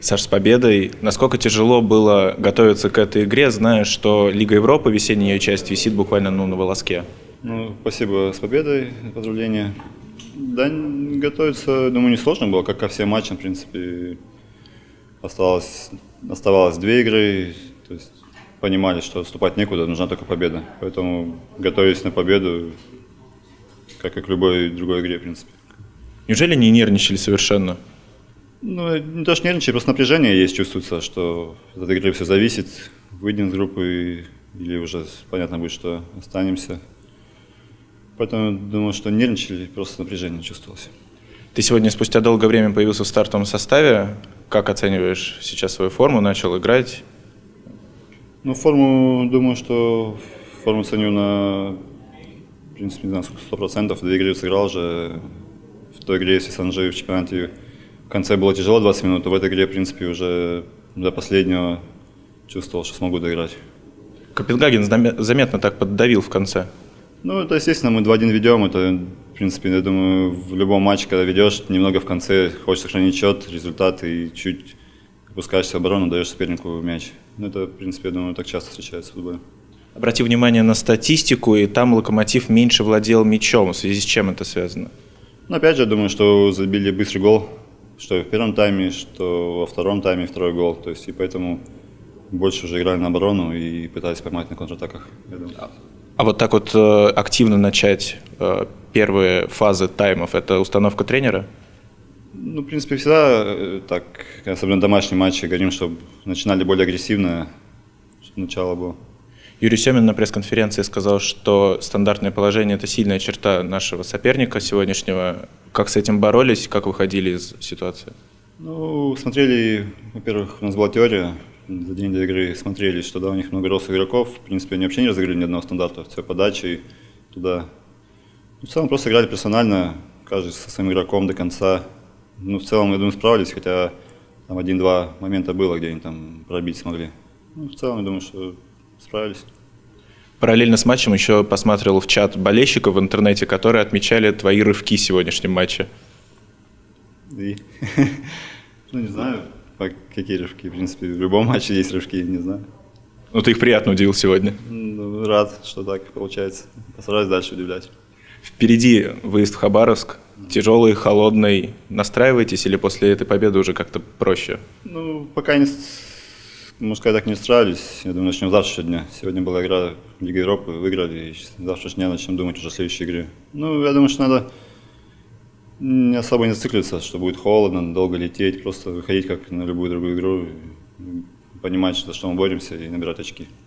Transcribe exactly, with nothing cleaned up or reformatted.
Саш, с победой. Насколько тяжело было готовиться к этой игре, зная, что Лига Европы, весенняя ее часть, висит буквально ну, на волоске? Ну, спасибо с победой, поздравления. Да, готовиться, думаю, несложно было, как ко всем матчам, в принципе. Осталось, оставалось две игры, то есть понимали, что отступать некуда, нужна только победа. Поэтому готовились на победу, как и к любой другой игре, в принципе. Неужели не нервничали совершенно? Ну, не то, что нервничать, просто напряжение есть, чувствуется, что от этой игры все зависит. Выйдем из группы или уже понятно будет, что останемся. Поэтому думаю, что нервничали, просто напряжение чувствовалось. Ты сегодня спустя долгое время появился в стартовом составе. Как оцениваешь сейчас свою форму? Начал играть? Ну, форму, думаю, что форму ценю на, в принципе, не знаю, сколько, сто процентов. Две игры сыграл же. В той игре с Санжи в чемпионате в конце было тяжело двадцать минут, а в этой игре, в принципе, уже до последнего чувствовал, что смогу доиграть. Копенгаген заметно так поддавил в конце. Ну, это, естественно, мы два один ведем. Это, в принципе, я думаю, в любом матче, когда ведешь, немного в конце хочешь сохранить счет, результат и чуть опускаешься в оборону, даешь сопернику мяч. Ну, это, в принципе, я думаю, так часто встречается в футболе. Обрати внимание на статистику, и там Локомотив меньше владел мячом. В связи с чем это связано? Ну, опять же, я думаю, что забили быстрый гол, что в первом тайме, что во втором тайме второй гол. То есть, и поэтому больше уже играли на оборону и пытались поймать на контратаках, я думаю. А вот так вот э, активно начать э, первые фазы таймов – это установка тренера? Ну, в принципе, всегда э, так, особенно домашние матчи, говорим, чтобы начинали более агрессивно, чтобы начало было. Юрий Семин на пресс-конференции сказал, что стандартное положение – это сильная черта нашего соперника сегодняшнего. Как с этим боролись, как выходили из ситуации? Ну, смотрели, во-первых, у нас была теория. За день до игры смотрели, что да, у них много рослых игроков. В принципе, они вообще не разыграли ни одного стандарта. Все подачи туда. Ну, в целом просто играли персонально, каждый со своим игроком до конца. Ну, в целом, я думаю, справились, хотя там один-два момента было, где они там пробить смогли. Ну, в целом, я думаю, что справились. Параллельно с матчем еще посмотрел в чат болельщиков в интернете, которые отмечали твои рывки в сегодняшнем матче. И, ну, не знаю. Какие рывки? В принципе, в любом матче есть рывки, не знаю. Ну, ты их приятно удивил сегодня. Ну, рад, что так получается. Постараюсь дальше удивлять. Впереди выезд в Хабаровск. Тяжелый, холодный. Настраиваетесь или после этой победы уже как-то проще? Ну, пока не, можно сказать, так не устраивались. Я думаю, начнем с завтрашнего дня. Сегодня была игра в Лиге Европы, выиграли. И с завтрашнего дня начнем думать уже о следующей игре. Ну, я думаю, что надо не особо не зацикливаться, что будет холодно, долго лететь, просто выходить как на любую другую игру, понимать, за что мы боремся и набирать очки.